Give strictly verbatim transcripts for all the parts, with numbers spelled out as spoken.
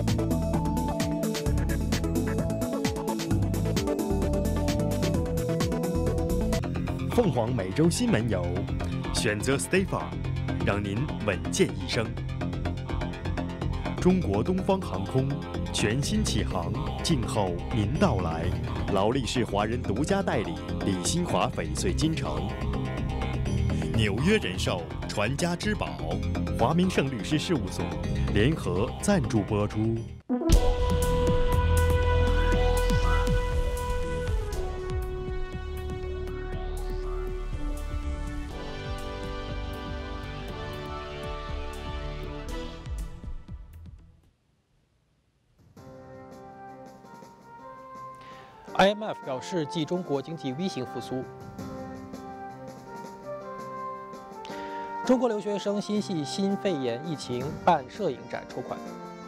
凤凰美洲新闻游，选择 Stay Farm， 让您稳健一生。中国东方航空全新启航，静候您到来。劳力士华人独家代理李新华翡翠金城。纽约人寿传家之宝，华明盛律师事务所联合赞助播出。 I M F 表示，继中国经济 V 型复苏。中国留学生心系新肺炎疫情办摄影展筹款。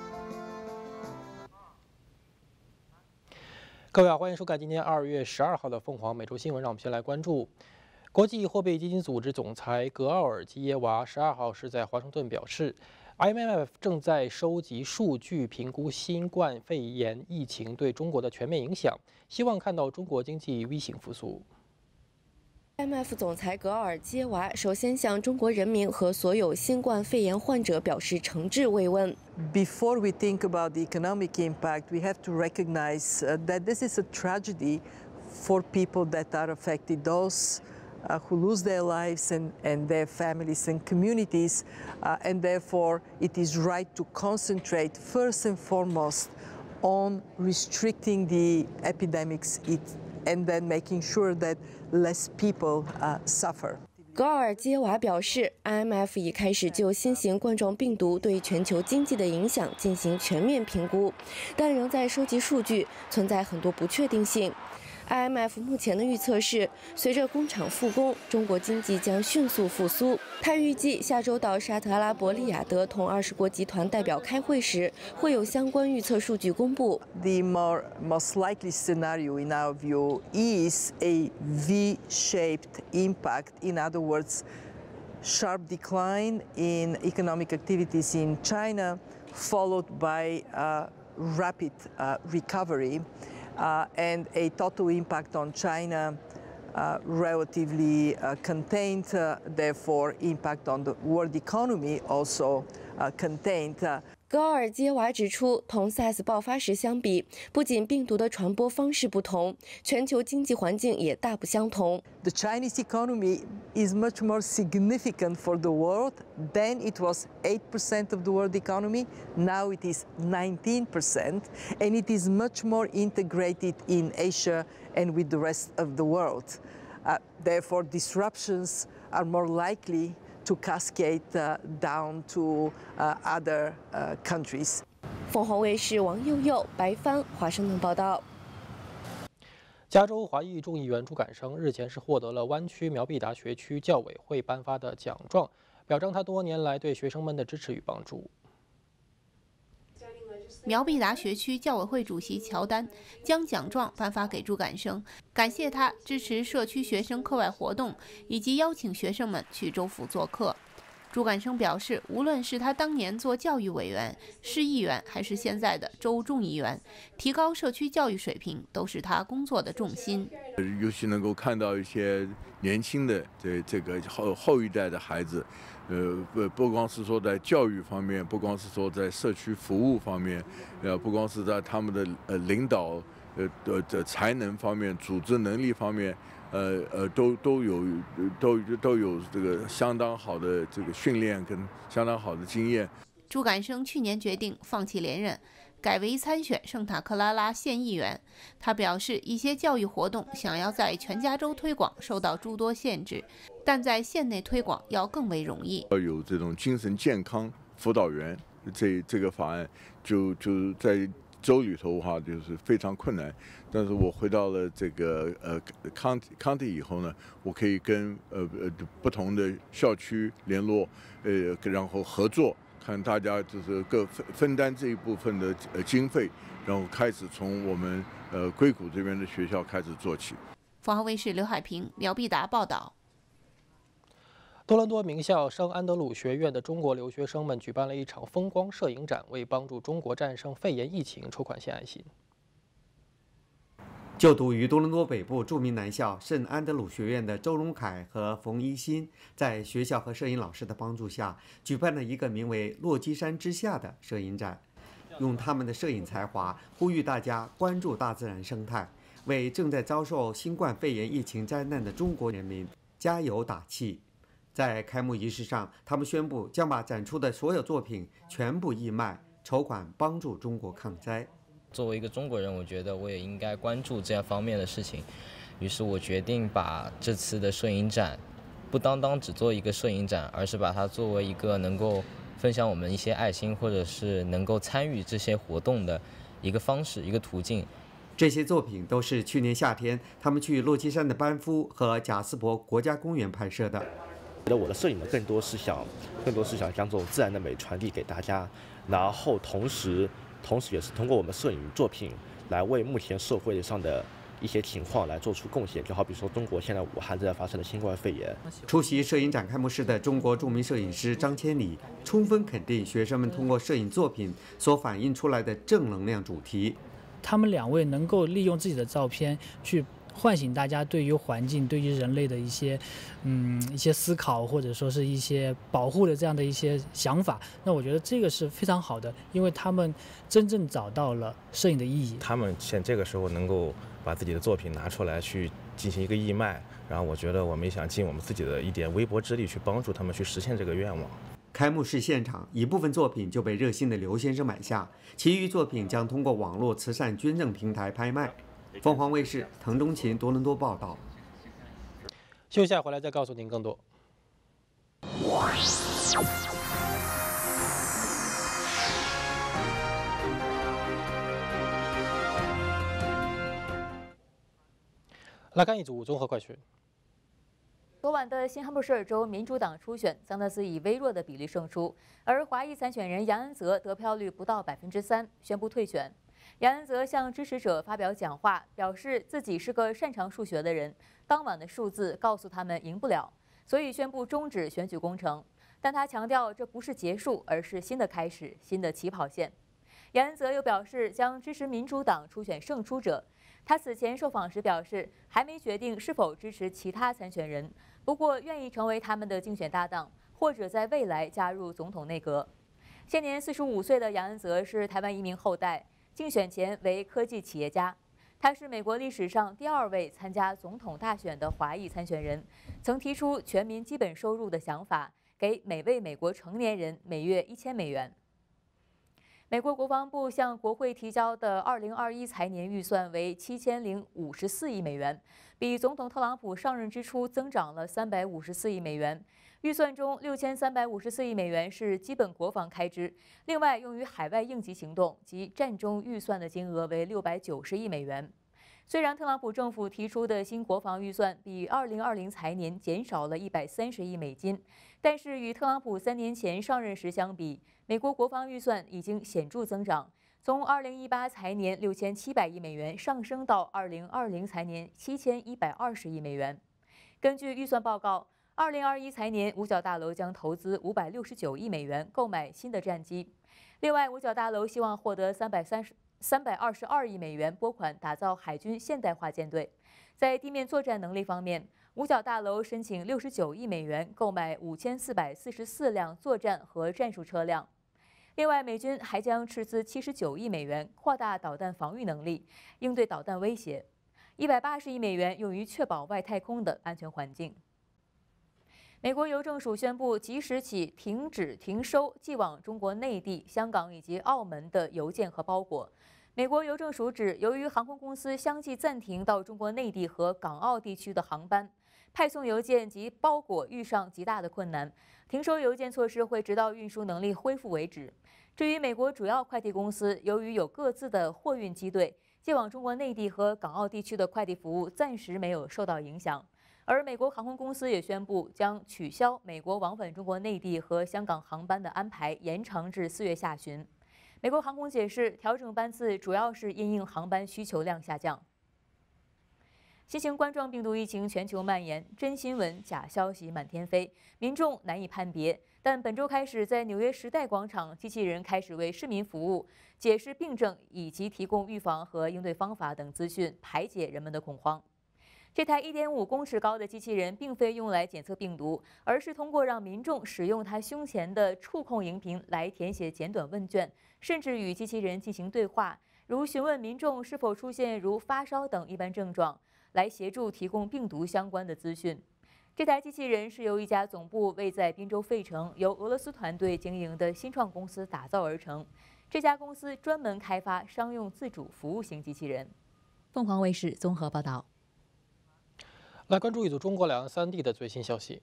各位好，欢迎收看今天二月十二号的凤凰美洲新闻。让我们先来关注，国际货币基金组织总裁格奥尔基耶娃十二号是在华盛顿表示。I M F 正在收集数据，评估新冠肺炎疫情对中国的全面影响，希望看到中国经济 V 型复苏。 I M F 总裁格奥尔基耶娃首先向中国人民和所有新冠肺炎患者表示诚挚慰问。 Before we think about the economic impact, we have to recognize uh, that this is a tragedy for people that are affected. Those Uh, who lose their lives and, and their families and communities, uh, and therefore it is right to concentrate first and foremost on restricting the epidemics it, and then making sure that less people uh, suffer. 格奥尔基耶娃表示 ，I M F 已开始就新型冠状病毒对全球经济的影响进行全面评估，但仍在收集数据，存在很多不确定性。I M F 目前的预测是，随着工厂复工，中国经济将迅速复苏。他预计下周到沙特阿拉伯利雅得同二十国集团代表开会时，会有相关预测数据公布。 The more most likely scenario, in our view, is a V-shaped impact. In other words, sharp decline in economic activities in China, followed by uh, rapid uh, recovery. Uh, and a total impact on China uh, relatively uh, contained, uh, therefore impact on the world economy also uh, contained. Uh, 格奥尔基耶娃指出，同 SARS 爆发时相比，不仅病毒的传播方式不同，全球经济环境也大不相同。 The Chinese economy is much more significant for the world. Then it was eight percent of the world economy. Now it is nineteen percent, and it is much more integrated in Asia and with the rest of the world. Uh, therefore, disruptions are more likely to cascade uh, down to uh, other uh, countries. 凤凰卫视王佑佑、白帆华盛顿报道。 加州华裔众议员朱赶生日前是获得了湾区苗必达学区教委会颁发的奖状，表彰他多年来对学生们的支持与帮助。 苗必达学区教委会主席乔丹将奖状颁发给朱赶生，感谢他支持社区学生课外活动，以及邀请学生们去州府做客。朱赶生表示，无论是他当年做教育委员、市议员，还是现在的州众议员，提高社区教育水平都是他工作的重心。 尤其能够看到一些年轻的这这个后后一代的孩子。呃，不不光是说在教育方面，不光是说在社区服务方面，呃，不光是在他们的呃领导呃的的才能方面、组织能力方面，呃呃都都有都都有这个相当好的这个训练跟相当好的经验。 朱赶生去年决定放弃连任，改为参选圣塔克拉拉县议员。他表示，一些教育活动想要在全加州推广受到诸多限制，但在县内推广要更为容易。 要有这种精神健康辅导员，这这个法案就就在州里头的话就是非常困难。但是我回到了这个呃 county county 以后呢，我可以跟呃呃不同的校区联络，呃然后合作。看大家就是各分分担这一部分的呃经费，然后开始从我们呃硅谷这边的学校开始做起。 凤凰卫视刘海平、苗必达报道。 多伦多名校圣安德鲁学院的中国留学生们举办了一场风光摄影展，为帮助中国战胜肺炎疫情筹款献爱心。 就读于多伦多北部著名男校圣安德鲁学院的周荣凯和冯一新，在学校和摄影老师的帮助下，举办了一个名为“落基山之下”的摄影展，用他们的摄影才华呼吁大家关注大自然生态，为正在遭受新冠肺炎疫情灾难的中国人民加油打气。在开幕仪式上，他们宣布将把展出的所有作品全部义卖，筹款帮助中国抗灾。 作为一个中国人，我觉得我也应该关注这样方面的事情，于是我决定把这次的摄影展不单单只做一个摄影展，而是把它作为一个能够分享我们一些爱心，或者是能够参与这些活动的一个方式、一个途径。 这些作品都是去年夏天他们去落基山的班夫和贾斯伯国家公园拍摄的。 觉得我的摄影呢，更多是想，更多是想将这种自然的美传递给大家，然后同时，同时也是通过我们摄影作品来为目前社会上的一些情况来做出贡献。就好比说，中国现在武汉正在发生的新冠肺炎。 出席摄影展开幕式的中国著名摄影师张千里充分肯定学生们通过摄影作品所反映出来的正能量主题。 他们两位能够利用自己的照片去唤醒大家对于环境、对于人类的一些，嗯，一些思考，或者说是一些保护的这样的一些想法。那我觉得这个是非常好的，因为他们真正找到了摄影的意义。 他们现这个时候能够把自己的作品拿出来去进行一个义卖，然后我觉得我们也想尽我们自己的一点微薄之力去帮助他们去实现这个愿望。 开幕式现场，一部分作品就被热心的刘先生买下，其余作品将通过网络慈善捐赠平台拍卖。凤凰卫视滕中勤多伦多报道。 休息下回来再告诉您更多。来看一组综合快讯。 昨晚的新罕布什尔州民主党初选，桑德斯以微弱的比例胜出，而华裔参选人杨恩泽得票率不到百分之三，宣布退选。杨恩泽向支持者发表讲话，表示自己是个擅长数学的人，当晚的数字告诉他们赢不了，所以宣布终止选举工程。但他强调这不是结束，而是新的开始，新的起跑线。杨恩泽又表示将支持民主党初选胜出者。他此前受访时表示，还没决定是否支持其他参选人，不过愿意成为他们的竞选搭档，或者在未来加入总统内阁。现年四十五岁的杨恩泽是台湾移民后代，竞选前为科技企业家。他是美国历史上第二位参加总统大选的华裔参选人，曾提出全民基本收入的想法，给每位美国成年人每月一千美元。美国国防部向国会提交的二零二一财年预算为七千零五十四亿美元，比总统特朗普上任之初增长了三百五十四亿美元。预算中六千三百五十四亿美元是基本国防开支，另外用于海外应急行动及战中预算的金额为六百九十亿美元。虽然特朗普政府提出的新国防预算比二零二零财年减少了一百三十亿美金，但是与特朗普三年前上任时相比，美国国防预算已经显著增长，从二零一八财年六千七百亿美元上升到二零二零财年七千一百二十亿美元。根据预算报告，二零二一财年五角大楼将投资五百六十九亿美元购买新的战机。另外，五角大楼希望获得三百三十。三百二十二亿美元拨款打造海军现代化舰队。在地面作战能力方面，五角大楼申请六十九亿美元购买五千四百四十四辆作战和战术车辆。另外，美军还将斥资七十九亿美元扩大导弹防御能力，应对导弹威胁。一百八十亿美元用于确保外太空的安全环境。美国邮政署宣布，即时起停止停收寄往中国内地、香港以及澳门的邮件和包裹。美国邮政署指，由于航空公司相继暂停到中国内地和港澳地区的航班，派送邮件及包裹遇上极大的困难。停收邮件措施会直到运输能力恢复为止。至于美国主要快递公司，由于有各自的货运机队，寄往中国内地和港澳地区的快递服务暂时没有受到影响。而美国航空公司也宣布将取消美国往返中国内地和香港航班的安排，延长至四月下旬。美国航空解释，调整班次主要是因应航班需求量下降。 新型冠状病毒疫情全球蔓延，真新闻、假消息满天飞，民众难以判别。但本周开始，在纽约时代广场，机器人开始为市民服务，解释病症以及提供预防和应对方法等资讯，排解人们的恐慌。这台 一点五公尺高的机器人并非用来检测病毒，而是通过让民众使用它胸前的触控荧屏来填写简短问卷，甚至与机器人进行对话，如询问民众是否出现如发烧等一般症状，来协助提供病毒相关的资讯。这台机器人是由一家总部位在宾州费城、由俄罗斯团队经营的新创公司打造而成。这家公司专门开发商用自主服务型机器人。 凤凰卫视综合报道。 来关注一组中国两岸三地的最新消息。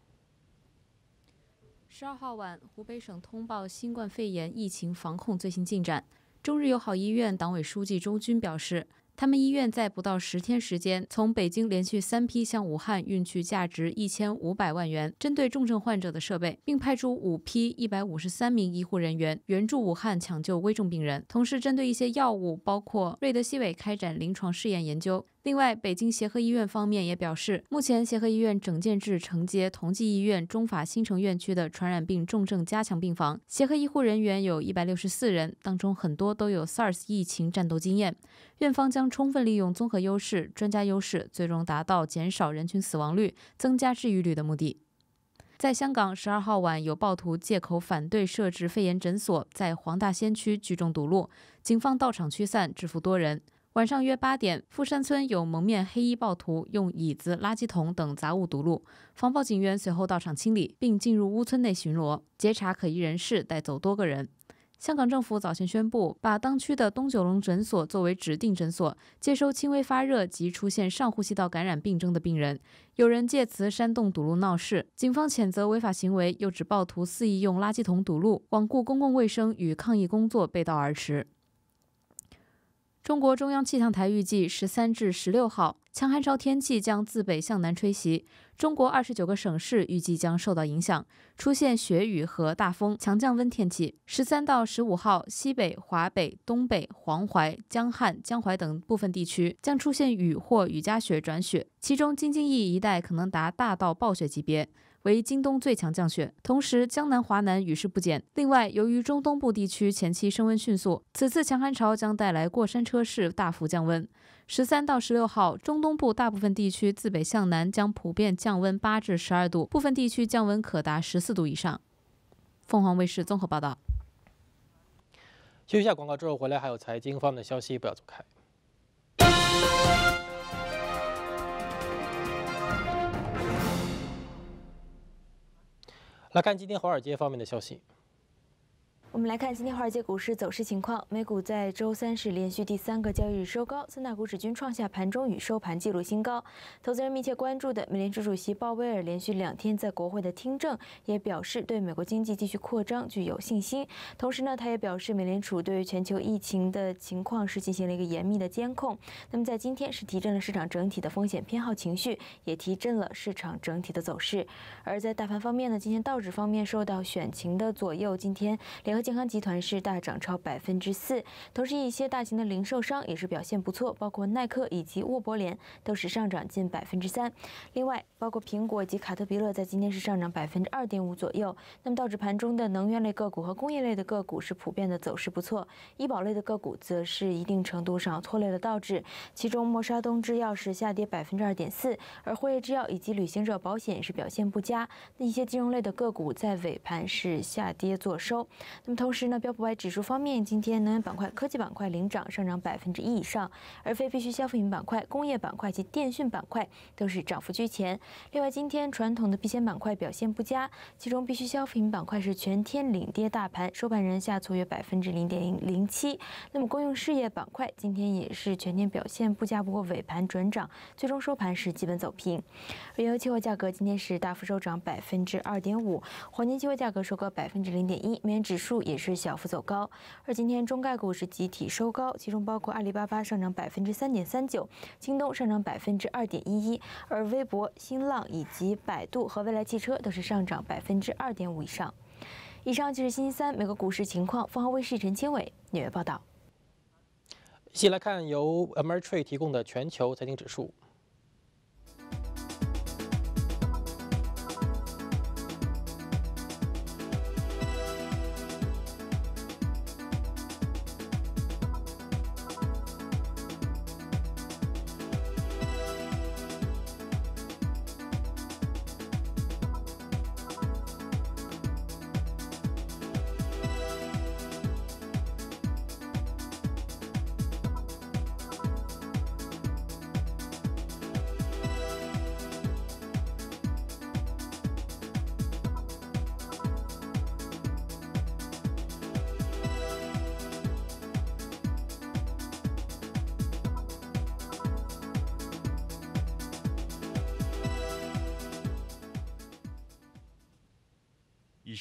十二号晚，湖北省通报新冠肺炎疫情防控最新进展。中日友好医院党委书记周军表示，他们医院在不到十天时间，从北京连续三批向武汉运去价值一千五百万元针对重症患者的设备，并派出五批一百五十三名医护人员援助武汉抢救危重病人。同时，针对一些药物，包括瑞德西韦开展临床试验研究。另外，北京协和医院方面也表示，目前协和医院整建至承接同济医院中法新城院区的传染病重症加强病房，协和医护人员有一百六十四人，当中很多都有 SARS 疫情战斗经验。院方将充分利用综合优势、专家优势，最终达到减少人群死亡率、增加治愈率的目的。在香港，十二号晚有暴徒借口反对设置肺炎诊所，在黄大仙区聚众堵路，警方到场驱散，制服多人。晚上约八点，富山村有蒙面黑衣暴徒用椅子、垃圾桶等杂物堵路，防暴警员随后到场清理，并进入屋村内巡逻，截查可疑人士，带走多个人。香港政府早前宣布，把当区的东九龙诊所作为指定诊所，接收轻微发热及出现上呼吸道感染病症的病人。有人借此煽动堵路闹事，警方谴责违法行为，又指暴徒肆意用垃圾桶堵路，罔顾公共卫生与抗疫工作背道而驰。中国中央气象台预计，十三至十六号，强寒潮天气将自北向南吹袭，中国二十九个省市预计将受到影响，出现雪雨和大风、强降温天气。十三到十五号，西北、华北、东北、黄淮、江汉、江淮等部分地区将出现雨或雨夹雪转雪，其中京津冀一带可能达大到暴雪级别，为今冬最强降雪。同时，江南、华南雨势不减。另外，由于中东部地区前期升温迅速，此次强寒潮将带来过山车式大幅降温。十三到十六号，中东部大部分地区自北向南将普遍降温八至十二度，部分地区降温可达十四度以上。凤凰卫视综合报道。 休息一下广告之后回来，还有财经方面的消息，不要走开。来看今天华尔街方面的消息。 我们来看今天华尔街股市走势情况。美股在周三是连续第三个交易日收高，三大股指均创下盘中与收盘纪录新高。投资人密切关注的美联储主席鲍威尔连续两天在国会的听证，也表示对美国经济继续扩张具有信心。同时呢，他也表示美联储对于全球疫情的情况是进行了一个严密的监控。那么在今天是提振了市场整体的风险偏好情绪，也提振了市场整体的走势。而在大盘方面呢，今天道指方面受到选情的左右，今天联合健康集团是大涨超百分之四，同时一些大型的零售商也是表现不错，包括耐克以及沃柏联都是上涨近百分之三。另外，包括苹果以及卡特彼勒在今天是上涨百分之二点五左右。那么道指盘中的能源类个股和工业类的个股是普遍的走势不错，医保类的个股则是一定程度上拖累了道指，其中默沙东制药是下跌百分之二点四，而辉瑞制药以及旅行者保险是表现不佳。那一些金融类的个股在尾盘是下跌作收。那么同时呢，标普五百指数方面，今天能源板块、科技板块领涨，上涨百分之一以上，而非必需消费品板块、工业板块及电讯板块都是涨幅居前。另外，今天传统的避险板块表现不佳，其中必需消费品板块是全天领跌大盘，收盘仍下挫约百分之零点零七。那么公用事业板块今天也是全天表现不佳，不过尾盘转涨，最终收盘是基本走平。原油期货价格今天是大幅收涨百分之二点五，黄金期货价格收高百分之零点一，美元指数也是小幅走高。而今天中概股是集体收高，其中包括阿里巴巴上涨百分之三点三九，京东上涨百分之二点一一，而微博、新浪以及百度和蔚来汽车都是上涨百分之二点五以上。以上就是星期三美国股市情况。凤凰卫视陈清伟纽约报道。 一起来看由 Ameritrade 提供的全球财经指数。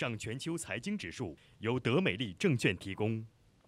上全球财经指数由德美利证券提供。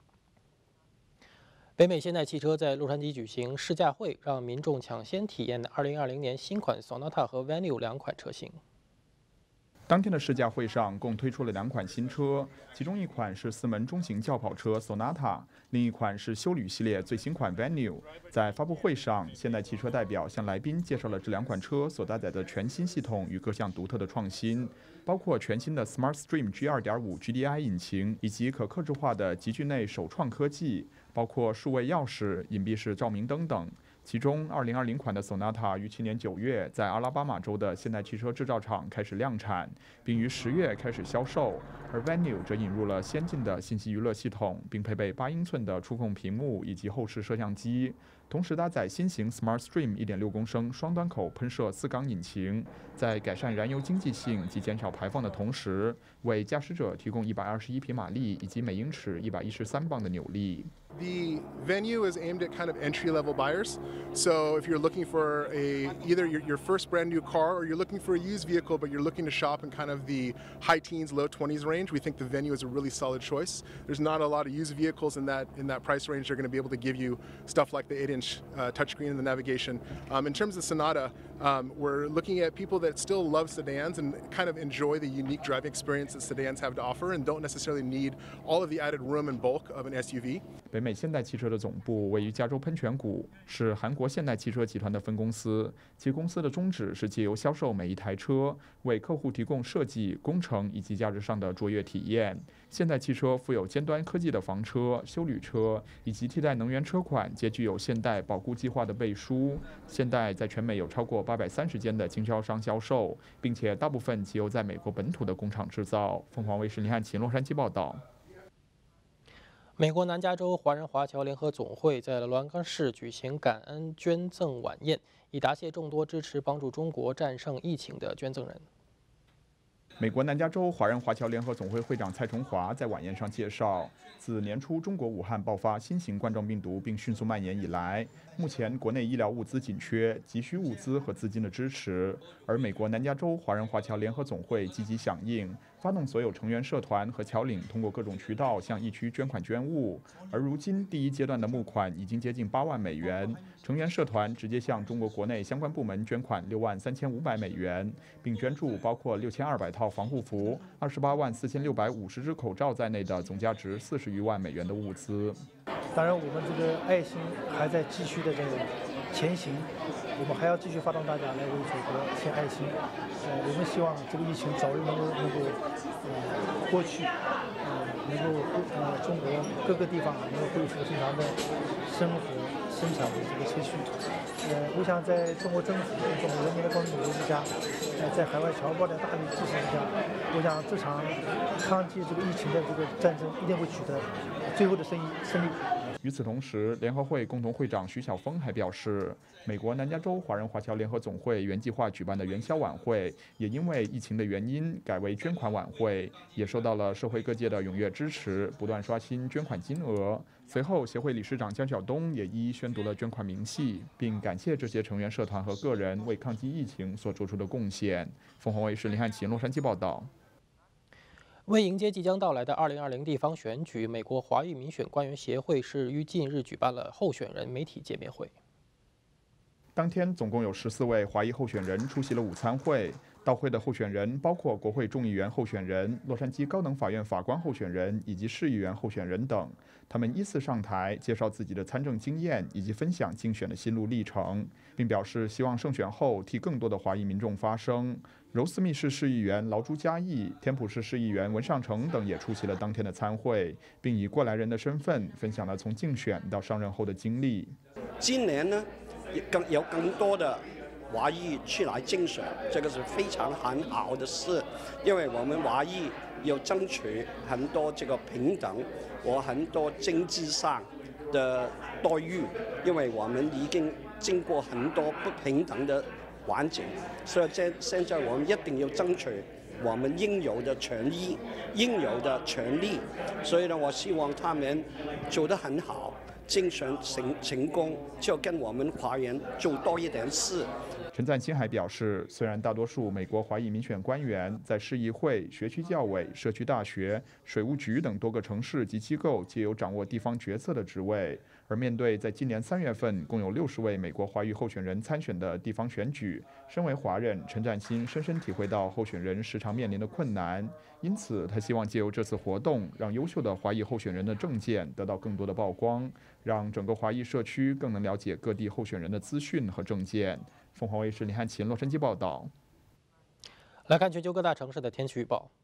北美现代汽车在洛杉矶举行试驾会，让民众抢先体验二零二零年新款 Sonata 和 Venue 两款车型。 当天的试驾会上，共推出了两款新车，其中一款是四门中型轿跑车 Sonata， 另一款是休旅系列最新款 Venue。在发布会上，现代汽车代表向来宾介绍了这两款车所搭载的全新系统与各项独特的创新，包括全新的 SmartStream G 二点五 G D I 引擎，以及可客制化的集聚内首创科技，包括数位钥匙、隐蔽式照明灯等。其中，二零二零款的 Sonata 于去年九月在阿拉巴马州的现代汽车制造厂开始量产，并于十月开始销售。而 Venue 则引入了先进的信息娱乐系统，并配备八英寸的触控屏幕以及后视摄像机，同时搭载新型 SmartStream 一点六公升双端口喷射四缸引擎，在改善燃油经济性及减少排放的同时，为驾驶者提供一百二十一匹马力以及每英尺一百一十三磅的扭力。 The Venue is aimed at kind of entry-level buyers. So if you're looking for a either your, your first brand new car or you're looking for a used vehicle, but you're looking to shop in kind of the high teens, low twenties range, we think the Venue is a really solid choice. There's not a lot of used vehicles in that in that price range. They're going to be able to give you stuff like the eight-inch uh, touchscreen and the navigation. Um, in terms of Sonata, um, we're looking at people that still love sedans and kind of enjoy the unique driving experience that sedans have to offer and don't necessarily need all of the added room and bulk of an S U V. 北美现代汽车的总部位于加州喷泉谷，是韩国现代汽车集团的分公司。其公司的宗旨是借由销售每一台车，为客户提供设计、工程以及价值上的卓越体验。现代汽车附有尖端科技的房车、休旅车以及替代能源车款，皆具有现代保固计划的背书。现代在全美有超过八百三十间的经销商销售，并且大部分皆由在美国本土的工厂制造。凤凰卫视林汉琴洛杉矶报道。 美国南加州华人华侨联合总会在罗岗市举行感恩捐赠晚宴，以答谢众多支持帮助中国战胜疫情的捐赠人。 美国南加州华人华侨联合总会会长蔡崇华在晚宴上介绍，自年初中国武汉爆发新型冠状病毒并迅速蔓延以来，目前国内医疗物资紧缺，急需物资和资金的支持。而美国南加州华人华侨联合总会积极响应，发动所有成员社团和侨领通过各种渠道向疫区捐款捐物。而如今第一阶段的募款已经接近八万美元，成员社团直接向中国国内相关部门捐款六万三千五百美元，并捐助包括六千二百套防护服、二十八万四千六百五十只口罩在内的总价值四十余万美元的物资。 当然，我们这个爱心还在继续的这个前行，我们还要继续发动大家来为祖国献爱心。呃，我们希望这个疫情早日能够能够呃过去，呃，能够呃中国各个地方能够恢复正常的生活生产的这个秩序。呃，我想在中国政府、中国人民的共同努力之下，呃，在海外侨胞的大力支持之下，我想这场抗击这个疫情的这个战争一定会取得最后的胜利胜利。 与此同时，联合会共同会长徐晓峰还表示，美国南加州华人华侨联合总会原计划举办的元宵晚会，也因为疫情的原因改为捐款晚会，也受到了社会各界的踊跃支持，不断刷新捐款金额。随后，协会理事长江晓东也一一宣读了捐款明细，并感谢这些成员社团和个人为抗击疫情所做出的贡献。凤凰卫视林汉琴洛杉矶报道。 为迎接即将到来的二零二零地方选举，美国华裔民选官员协会是于近日举办了候选人媒体见面会。 当天，总共有十四位华裔候选人出席了午餐会。到会的候选人包括国会众议员候选人、洛杉矶高等法院法官候选人以及市议员候选人等。他们依次上台介绍自己的参政经验以及分享竞选的心路历程，并表示希望胜选后替更多的华裔民众发声。柔斯密市市议员劳朱嘉义、天普市市议员文上成等也出席了当天的参会，并以过来人的身份分享了从竞选到上任后的经历。 今年呢，更有更多的华裔去来竞选，这个是非常很好的事，因为我们华裔要争取很多这个平等和很多经济上的待遇，因为我们已经经过很多不平等的环境，所以现现在我们一定要争取我们应有的权益、应有的权利。所以呢，我希望他们做得很好。 竞选成成功，就跟我们华人做多一点事。 陈赞新还表示，虽然大多数美国华裔民选官员在市议会、学区教委、社区大学、水务局等多个城市及机构皆有掌握地方决策的职位，而面对在今年三月份共有六十位美国华裔候选人参选的地方选举，身为华人，陈赞新深深体会到候选人时常面临的困难，因此他希望借由这次活动，让优秀的华裔候选人的政见得到更多的曝光，让整个华裔社区更能了解各地候选人的资讯和政见。凤凰卫视李汉琴洛杉矶报道。 来看全球各大城市的天气预报。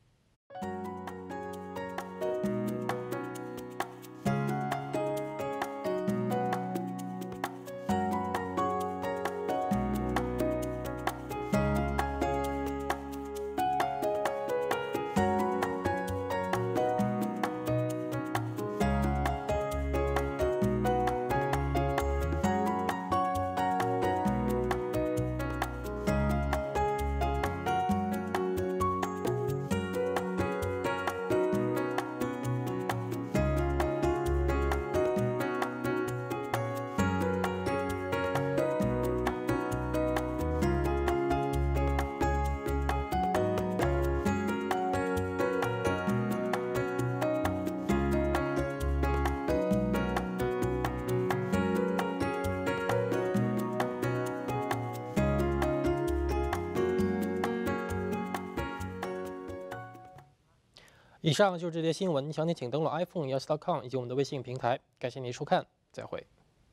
以上就是这些新闻，详情请登录 i phone 一 s dot com 以及我们的微信平台。感谢您收看，再会。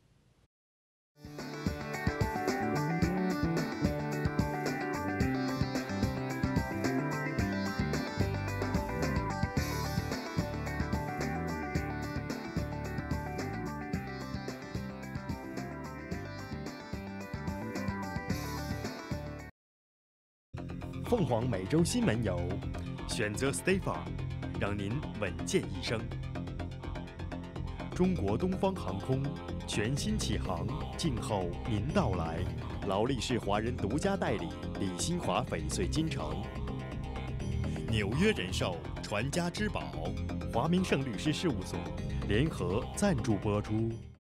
凤凰美洲新闻由选择 State Farm， 让您稳健一生。中国东方航空全新启航，静候您到来。劳力士华人独家代理李新华翡翠金城。纽约人寿传家之宝，华明盛律师事务所联合赞助播出。